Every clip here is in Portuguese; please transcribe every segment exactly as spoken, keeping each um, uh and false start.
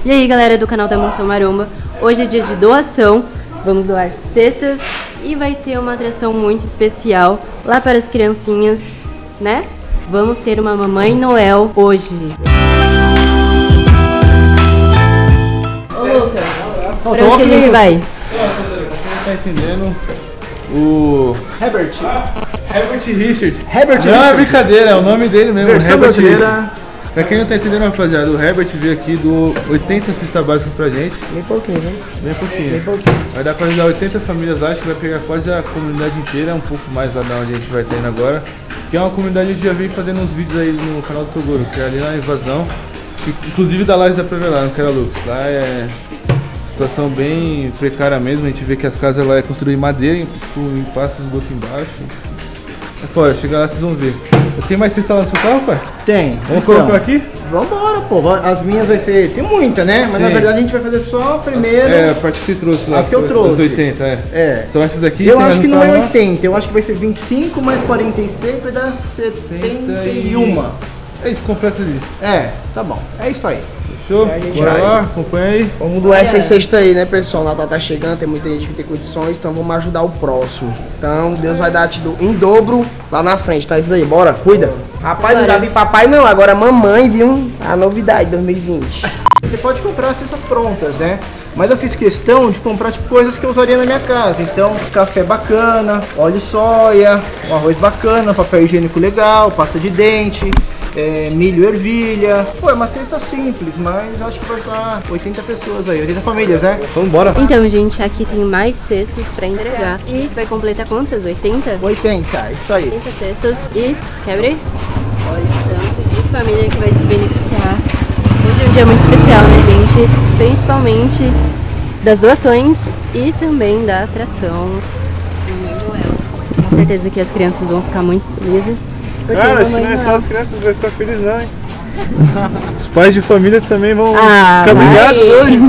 E aí galera do canal da Mansão Maromba, hoje é dia de doação, vamos doar cestas e vai ter uma atração muito especial lá para as criancinhas, né? Vamos ter uma Mamãe Noel hoje. Ô Lucas, pra onde que a gente vai? Você tá entendendo? O... Herbert. Herbert Richards. Herbert Não, Richards. é brincadeira, é o nome dele mesmo, Versão Herbert brasileira. Richards. Pra quem não tá entendendo, rapaziada, o Herbert veio aqui do oitenta cesta básica pra gente. Bem pouquinho, né? Bem pouquinho. Bem pouquinho. Vai dar pra ajudar oitenta famílias lá, acho que vai pegar quase a comunidade inteira, um pouco mais lá de onde a gente vai estar indo agora. Que é uma comunidade que a gente já vem fazendo uns vídeos aí no canal do Toguro, que é ali na Invasão. Que, inclusive da laje da pra ver lá, não quero Lucas. Lá é situação bem precária mesmo, a gente vê que as casas lá é construída em madeira, com passa os esgoto embaixo. É fora, chegar lá vocês vão ver. Tem mais cesta lá no seu carro, pai? Tem. Vamos então, colocar aqui? Vambora, pô. As minhas vai ser... Tem muita, né? Mas Sim. na verdade a gente vai fazer só a primeira. É, a parte que você trouxe lá. As que eu trouxe. As oitenta, é. É. São essas aqui? Eu tem acho mais que no não é carro lá? oitenta, eu acho que vai ser vinte e cinco mais quarenta e seis, vai dar setenta e um. A gente completa ali. É, tá bom. É isso aí. Fechou? É, a gente Bora vai. lá, acompanha aí. Vamos doar essas cestas aí, né, pessoal? O Natal tá chegando, tem muita gente que tem condições, então vamos ajudar o próximo. Então, Deus vai dar te do, em dobro lá na frente, tá isso aí? Bora, cuida. Rapaz, não dá vir papai não, agora mamãe, viu? A novidade dois mil e vinte. Você pode comprar cestas prontas, né? Mas eu fiz questão de comprar tipo coisas que eu usaria na minha casa. Então, café bacana, óleo soia, um arroz bacana, papel higiênico legal, pasta de dente, é, milho ervilha. Pô, é uma cesta simples, mas acho que vai ajudar oitenta pessoas aí, oitenta famílias, né? Vamos embora. Então gente, aqui tem mais cestas pra entregar. E vai completar quantas? oitenta? oitenta, isso aí. oitenta cestas e... quebre? Olha o tanto de família que vai se beneficiar. Hoje é um dia muito especial, né, gente? Principalmente das doações e também da atração do Mamãe Noel. Com certeza que as crianças vão ficar muito felizes. porque Cara, a acho que Mamãe não é só Noel- as crianças que vão ficar felizes não, hein? Os pais de família também vão Ah, ficar vai. brigados hoje.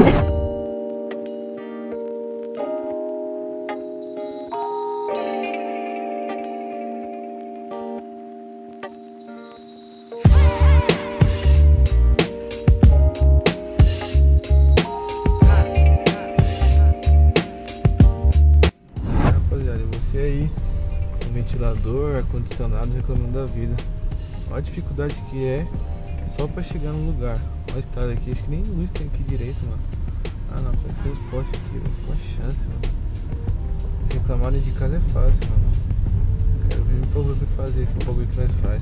Rapaziada, e você aí, com ventilador, ar-condicionado, reclamando da vida. Olha a dificuldade que é só pra chegar no lugar. Olha a estrada aqui, acho que nem luz tem aqui direito, mano. Ah não, só tem os postes aqui, velho. Qual a chance, mano? Reclamar de casa é fácil, mano. Quero ver o bagulho que fazer aqui, o bagulho que nós faz.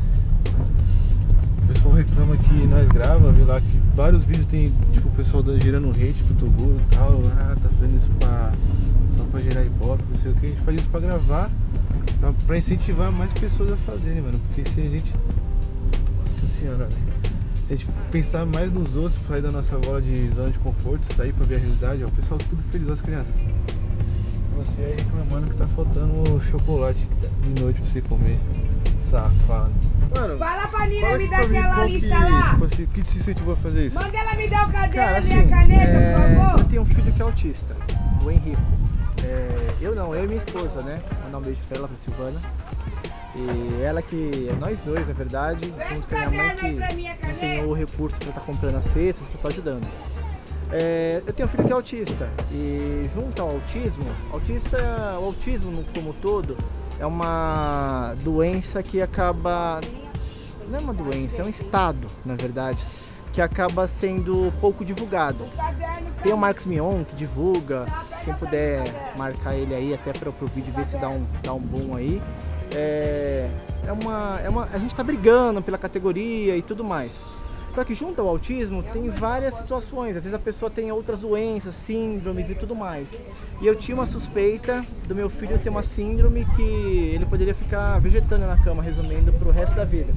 O pessoal reclama que nós grava, vê lá que vários vídeos tem, tipo, o pessoal gerando hate pro Toguro e tal. Ah, tá fazendo isso pra, só pra gerar ibope, não sei o que. A gente faz isso pra gravar, pra, pra incentivar mais pessoas a fazerem, mano. Porque se a gente... Nossa senhora, velho. A gente pensar mais nos outros, sair da nossa bola de zona de conforto, sair pra ver a realidade, ó, o pessoal tudo feliz, as crianças. Você aí reclamando que tá faltando chocolate de noite pra você comer. Safado. Mano, Fala pra Nina fala me aqui dar pra mim aquela qual lista que, lá. tipo assim, o que te incentivou a fazer isso? Manda ela me dar o caderno Cara, e assim, minha caneta, é, por eu favor. tenho um filho que é autista, o Henrico. É, eu não, eu e minha esposa, né? Vou mandar um beijo pra ela, pra Silvana. E ela que, nós dois, na verdade, junto com a minha mãe, que empenhou o recurso pra estar comprando as cestas, pra estar ajudando. É, eu tenho um filho que é autista e junto ao autismo, autista, o autismo no- como todo é uma doença que acaba, não é uma doença, é um estado, na verdade, que acaba sendo pouco divulgado. Tem o Marcos Mion que divulga, quem puder marcar ele aí até para o vídeo ver se dá um, dá um boom aí. É, é uma, é uma, a gente está brigando pela categoria e tudo mais. Só que junto ao autismo tem várias situações, às vezes a pessoa tem outras doenças, síndromes e tudo mais. E eu tinha uma suspeita do meu filho ter uma síndrome que ele poderia ficar vegetando na cama, resumindo, pro resto da vida.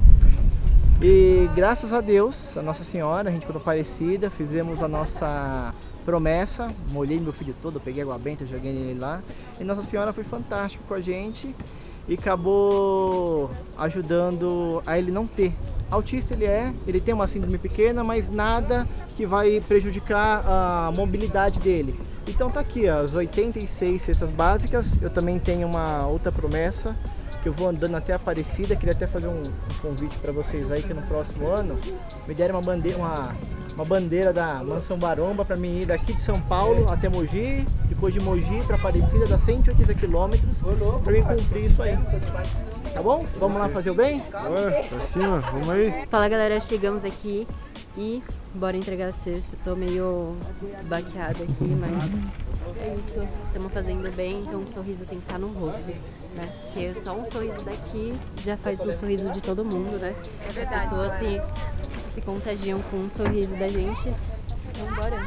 E graças a Deus, a Nossa Senhora, a gente ficou parecida, fizemos a nossa promessa, molhei meu filho todo, peguei água benta, joguei nele lá. E Nossa Senhora foi fantástica com a gente e acabou ajudando a ele não ter. Autista ele é, ele tem uma síndrome pequena, mas nada que vai prejudicar a mobilidade dele. Então tá aqui, ó, as oitenta e seis cestas básicas. Eu também tenho uma outra promessa, que eu vou andando até Aparecida. Queria até fazer um, um convite para vocês aí, que no próximo ano me derem uma bandeira, uma uma bandeira da Mansão Baromba para mim ir daqui de São Paulo até Mogi, depois de Mogi para Aparecida, dá cento e oitenta quilômetros, para mim cumprir isso aí. Tá bom? Vamos lá fazer o bem? Bora, pra cima, vamos aí. Fala galera, chegamos aqui e bora entregar a cesta. Tô meio baqueada aqui, mas é isso. Estamos fazendo bem, então o sorriso tem que estar no rosto, né? Porque só um sorriso daqui já faz um sorriso de todo mundo, né? É verdade. As pessoas se, se contagiam com um sorriso da gente. Então bora.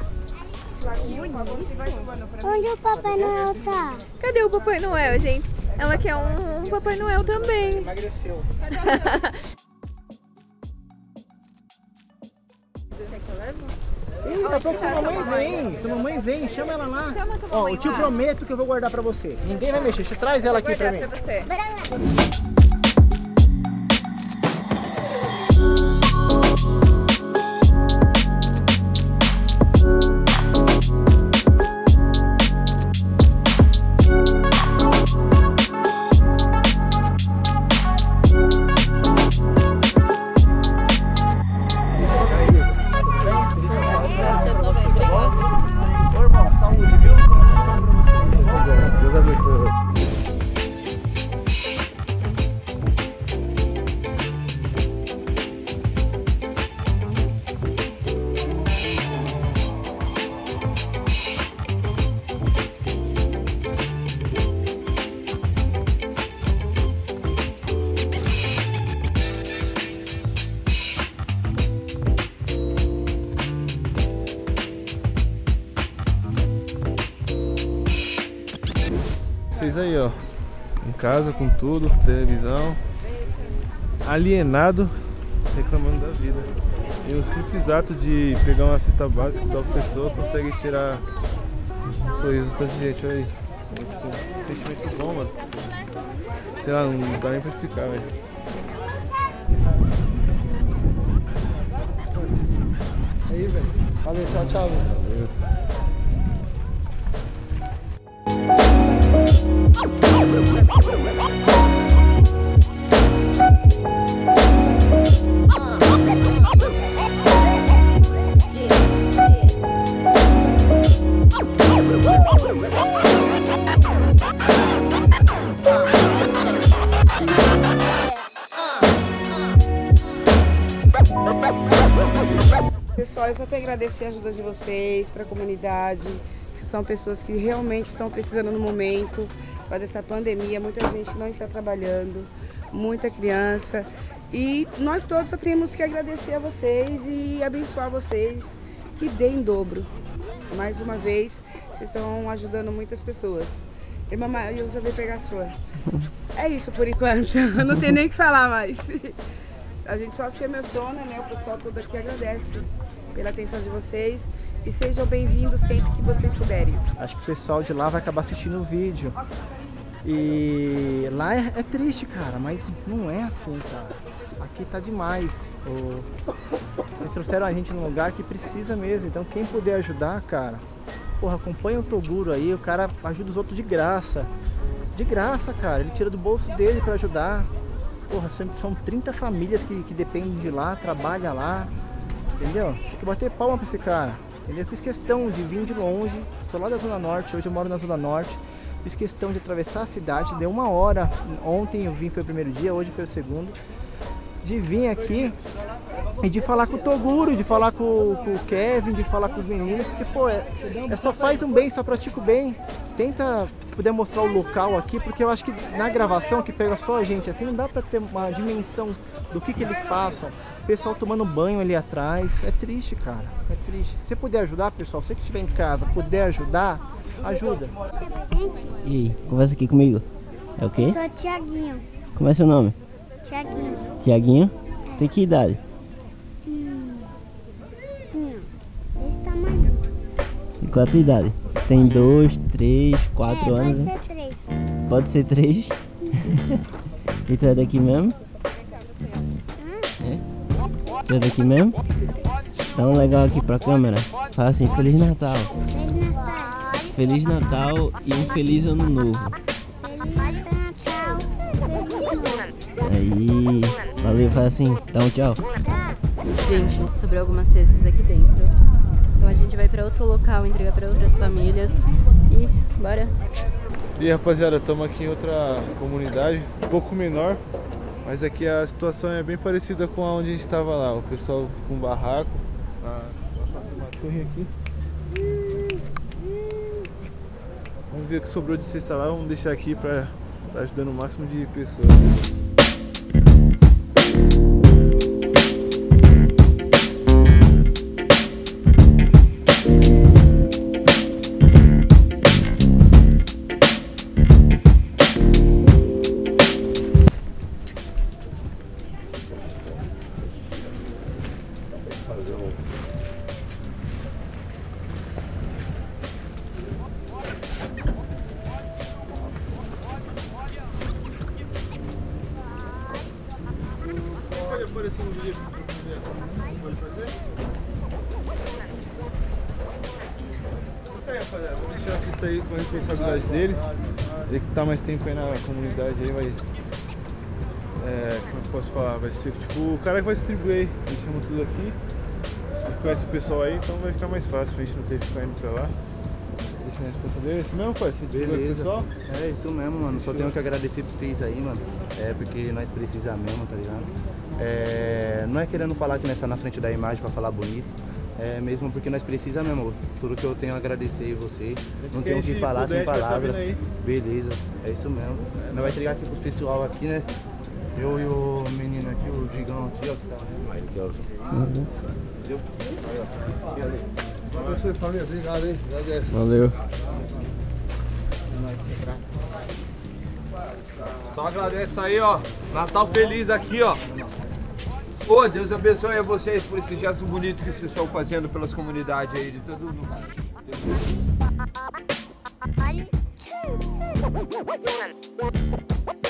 Onde o Papai Noel tá? Cadê o Papai Noel, gente? Ela quer um, um Papai Noel também. Emagreceu. Ih, daqui a pouco sua mamãe vem, sua mamãe vem, chama ela lá. Chama tua Ó, mamãe eu te lá. prometo que eu vou guardar pra você. Ninguém vai mexer, você traz ela aqui pra mim. Pra você. Ô, irmão, saúde, viu? Deus abençoe. Vocês aí, ó, em casa com tudo, televisão, alienado, reclamando da vida. E o simples ato de pegar uma cesta básica da pessoa consegue tirar um sorriso de tanta gente, olha aí. Um sentimento bom, mano. Sei lá, não dá nem pra explicar, velho. Aí, velho. Valeu, tchau, tchau, velho. Valeu. Pessoal, eu só tenho a agradecer a ajuda de vocês para a comunidade, que são pessoas que realmente estão precisando no momento, por causa dessa pandemia, muita gente não está trabalhando, muita criança, e nós todos só temos que agradecer a vocês e abençoar vocês, que deem em dobro. Mais uma vez, vocês estão ajudando muitas pessoas. E mamãe, eu só vou pegar a sua. É isso por enquanto, eu não tenho nem o que falar mais. A gente só se emociona, né? O pessoal todo aqui agradece pela atenção de vocês e sejam bem-vindos sempre que vocês puderem. Acho que o pessoal de lá vai acabar assistindo o vídeo. E lá é, é triste, cara, mas não é assim, cara. Aqui tá demais. O... Vocês trouxeram a gente num lugar que precisa mesmo, então quem puder ajudar, cara, porra, acompanha o Toguro aí, o cara ajuda os outros de graça. De graça, cara, ele tira do bolso dele pra ajudar. Porra, são trinta famílias que, que dependem de lá, trabalham lá, entendeu? Tem que bater palma pra esse cara, entendeu? Eu fiz questão de vir de longe, sou lá da Zona Norte, hoje eu moro na Zona Norte. Fiz questão de atravessar a cidade, deu uma hora, ontem eu vim, foi o primeiro dia, hoje foi o segundo. De vir aqui e de falar com o Toguro, de falar com, com o Kevin, de falar com os meninos, porque pô, é, é só faz um bem, só pratica o bem. Tenta, se puder mostrar o local aqui, porque eu acho que na gravação que pega só a gente, assim, não dá pra ter uma dimensão do que que eles passam. O pessoal tomando banho ali atrás, é triste, cara, é triste. Se puder ajudar, pessoal, você que estiver em casa, puder ajudar, ajuda. Gente, E aí, conversa aqui comigo. É o quê? eu sou o Tiaguinho. Como é seu nome? Tiaguinho. Tiaguinho? Tem que idade? Hum, sim, ó. Desse tamanho. E qual a tua idade? Tem dois, três, quatro é, anos, vai né? ser três. Pode ser três? E tu é daqui mesmo? É? Tu é daqui mesmo? Dá um legal aqui pra câmera. Fala assim, Feliz Natal. Feliz Natal. Feliz Natal e um Feliz Ano Novo. Feliz Natal. Feliz Natal. Aí, valeu, fala assim, dá um tchau. Tchau. Gente, sobrou algumas cestas aqui dentro. Então a gente vai pra outro local, entregar pra outras famílias e bora. E rapaziada, estamos aqui em outra comunidade, um pouco menor, mas aqui a situação é bem parecida com a onde a gente estava lá. O pessoal com barraco, uma torre aqui. Vamos ver o que sobrou de cesta lá, vamos deixar aqui para estar ajudando o máximo de pessoas. Pode aparecer no vídeo pode fazer? Isso aí, rapaziada. Vou deixar a cesta aí com a responsabilidade dele. Ele que tá mais tempo aí na comunidade aí vai. É, como eu posso falar? Vai ser tipo o cara que vai distribuir aí. Ele chama tudo aqui. Ele conhece o pessoal aí, então vai ficar mais fácil a gente não ter que ficar indo pra lá. Deixa a resposta dele. Isso mesmo, pai? Você distribui o pessoal? É isso mesmo, mano. Só tenho que agradecer pra vocês aí, mano. É porque nós precisamos mesmo, tá ligado? É, não é querendo falar que nós tá na frente da imagem pra falar bonito. É mesmo porque nós precisamos mesmo. Tudo que eu tenho a agradecer a vocês. Não tenho o que falar sem palavras. Beleza, é isso mesmo. Nós vai entregar aqui pros pessoal aqui, né? Eu e o menino aqui, o Gigão aqui, ó, que tá mais que eu. Entendeu? Valeu, você, família. Obrigado, hein? Agradeço. Valeu. Só agradece aí, ó. Natal feliz aqui, ó. Ô, Deus abençoe a vocês por esse gesto bonito que vocês estão fazendo pelas comunidades aí de todo lugar. Olha.